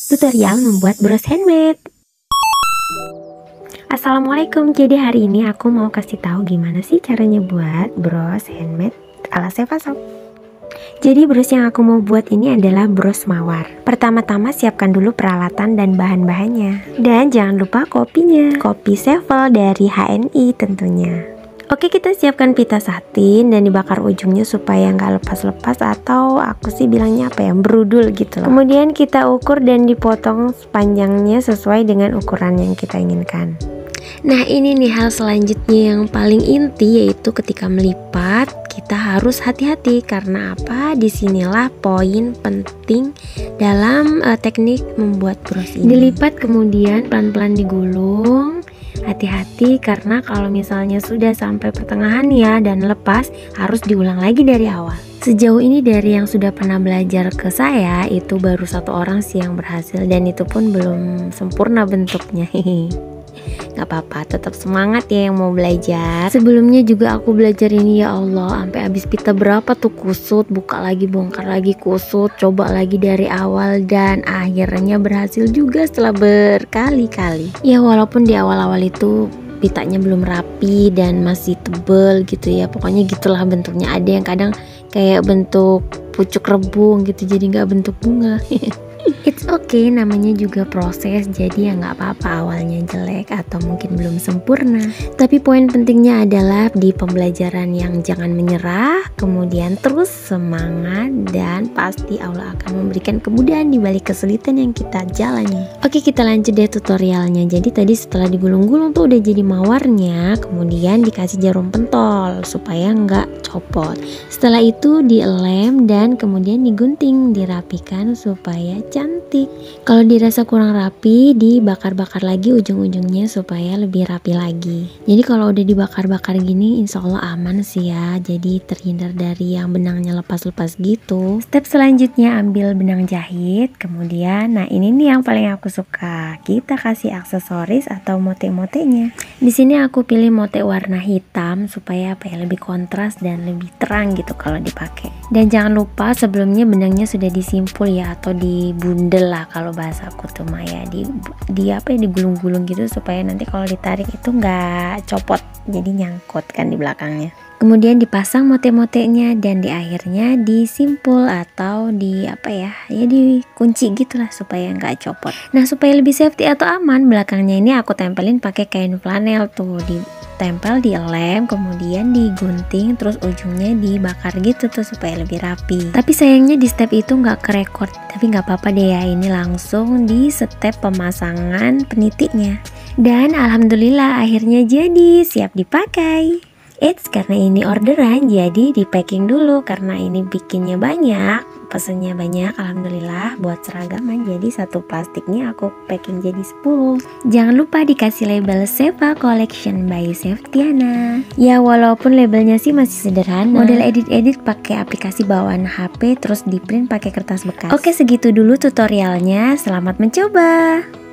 Tutorial membuat bros handmade. Assalamualaikum. Jadi hari ini aku mau kasih tahu gimana sih caranya buat bros handmade ala Seva Shop. Jadi bros yang aku mau buat ini adalah bros mawar. Pertama-tama siapkan dulu peralatan dan bahan-bahannya. Dan jangan lupa kopinya. Kopi Sevel dari HNI tentunya. Oke, kita siapkan pita satin dan dibakar ujungnya supaya nggak lepas-lepas, atau aku sih bilangnya apa ya, berudul gitu loh. Kemudian kita ukur dan dipotong panjangnya sesuai dengan ukuran yang kita inginkan. Nah, ini nih hal selanjutnya yang paling inti, yaitu ketika melipat kita harus hati-hati. Karena apa? Disinilah poin penting dalam teknik membuat bros ini. Dilipat kemudian pelan-pelan digulung. Hati-hati karena kalau misalnya sudah sampai pertengahan ya dan lepas, harus diulang lagi dari awal. Sejauh ini dari yang sudah pernah belajar ke saya, itu baru 1 orang sih yang berhasil, dan itu pun belum sempurna bentuknya. Gak apa-apa, tetap semangat ya yang mau belajar. Sebelumnya juga aku belajar ini, ya Allah, sampai habis pita berapa tuh kusut, buka lagi, bongkar lagi, kusut, coba lagi dari awal, dan akhirnya berhasil juga setelah berkali-kali. Ya walaupun di awal-awal itu pitanya belum rapi dan masih tebel gitu ya, pokoknya gitulah bentuknya. Ada yang kadang kayak bentuk pucuk rebung gitu, jadi nggak bentuk bunga. It's okay, namanya juga proses, jadi ya nggak apa-apa awalnya jelek atau mungkin belum sempurna. Tapi poin pentingnya adalah di pembelajaran yang jangan menyerah, kemudian terus semangat, dan pasti Allah akan memberikan kemudahan di balik kesulitan yang kita jalani. Oke, kita lanjut deh tutorialnya. Jadi tadi setelah digulung-gulung tuh udah jadi mawarnya, kemudian dikasih jarum pentol supaya nggak copot. Setelah itu dilem dan kemudian digunting, dirapikan supaya cantik. Kalau dirasa kurang rapi, dibakar-bakar lagi ujung-ujungnya supaya lebih rapi lagi. Jadi kalau udah dibakar-bakar gini, insya Allah aman sih ya. Jadi terhindar dari yang benangnya lepas-lepas gitu. Step selanjutnya ambil benang jahit. Kemudian, nah ini nih yang paling aku suka. Kita kasih aksesoris atau mote-motenya. Di sini aku pilih mote warna hitam supaya apa ya, lebih kontras dan lebih terang gitu kalau dipakai. Dan jangan lupa sebelumnya benangnya sudah disimpul ya, atau dibundel lah kalau bahasa aku tuh Maya, digulung-gulung gitu supaya nanti kalau ditarik itu nggak copot, jadi nyangkut kan di belakangnya. Kemudian dipasang mote-motenya dan di akhirnya disimpul atau dikunci gitulah supaya nggak copot. Nah, supaya lebih safety atau aman, belakangnya ini aku tempelin pakai kain flanel tuh, ditempel, dilem, kemudian digunting, terus ujungnya dibakar gitu tuh supaya lebih rapi. Tapi sayangnya di step itu nggak kerekord, tapi nggak apa-apa deh ya, ini langsung di step pemasangan penitiknya. Dan alhamdulillah akhirnya jadi siap dipakai. Karena ini orderan, jadi di packing dulu karena ini bikinnya banyak, pesennya banyak. Alhamdulillah buat seragaman, jadi 1 plastiknya aku packing jadi 10. Jangan lupa dikasih label Seva Collection by Septiana. Ya walaupun labelnya sih masih sederhana, model edit-edit pakai aplikasi bawaan HP, terus di print pakai kertas bekas. Oke, segitu dulu tutorialnya, selamat mencoba.